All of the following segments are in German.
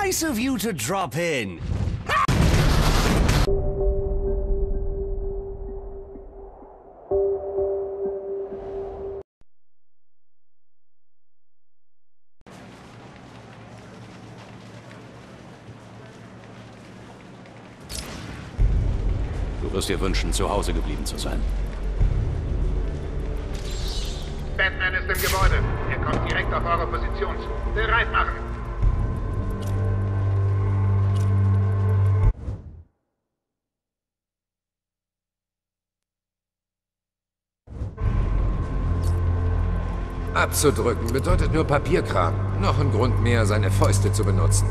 Nice of you to drop in. Du wirst dir wünschen, zu Hause geblieben zu sein. Batman ist im Gebäude. Er kommt direkt auf eure Position zu. Bereit machen! Abzudrücken bedeutet nur Papierkram. Noch ein Grund mehr, seine Fäuste zu benutzen.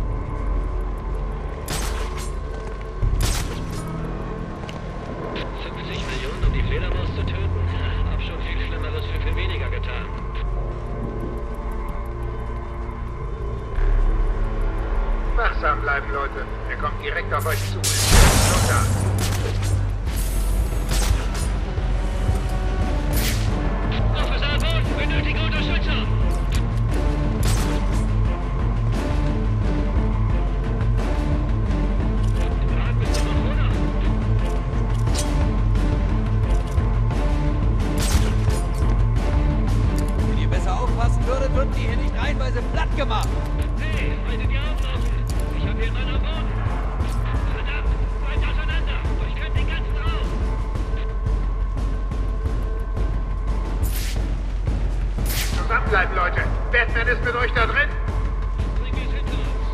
Wachsam bleiben, Leute. Er kommt direkt auf euch zu. Runter! Professor Bolt, benötige Unterstützung! Wenn ihr besser aufpassen würdet, würden die hier nicht reihenweise platt gemacht. Hey, haltet die Augen offen! Ich hab hier einen Mann am Boden! Verdammt! Weit auseinander! Durchkönnt den ganzen Raum! Zusammenbleiben, Leute! Batman ist mit euch da drin! Bringen wir es hinter uns!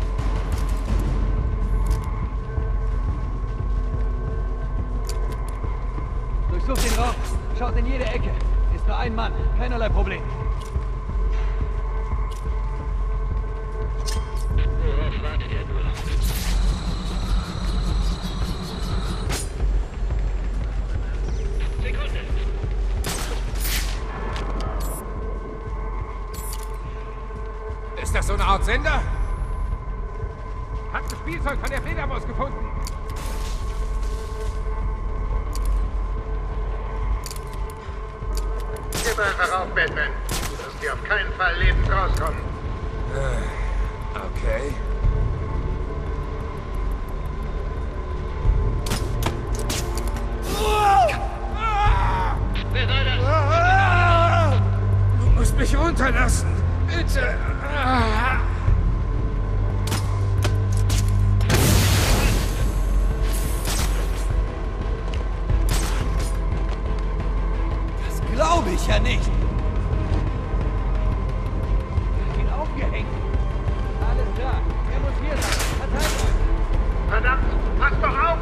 Durchsucht den Raum. Schaut in jede Ecke. Ist nur ein Mann. Keinerlei Problem. Worauf wartet ihr nur? Sekunde! Ist das so eine Art Sender? Hat ein Spielzeug von der Fledermaus gefunden. Gib einfach auf, Batman. Du wirst hier auf keinen Fall lebend rauskommen. Okay. Wer soll das? Du musst mich runterlassen. Bitte. Das glaube ich ja nicht. Hat ihn aufgehängt. Alles klar. Er muss hier sein. Verteilt euch. Verdammt! Passt doch auf!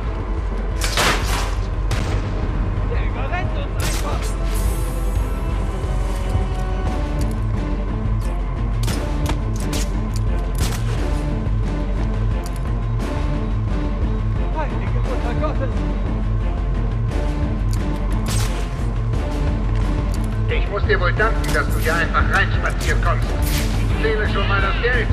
Der überrennt uns einfach. Heilige Mutter Gottes. Ich muss dir wohl danken, dass du hier einfach reinspazieren kommst. Ich zähle schon mal das Geld.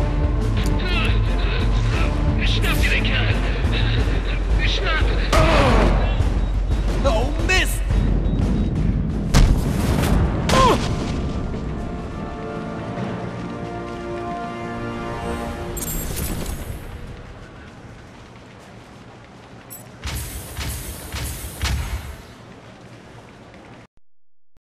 Schnapp dir den Kerl! Schnapp!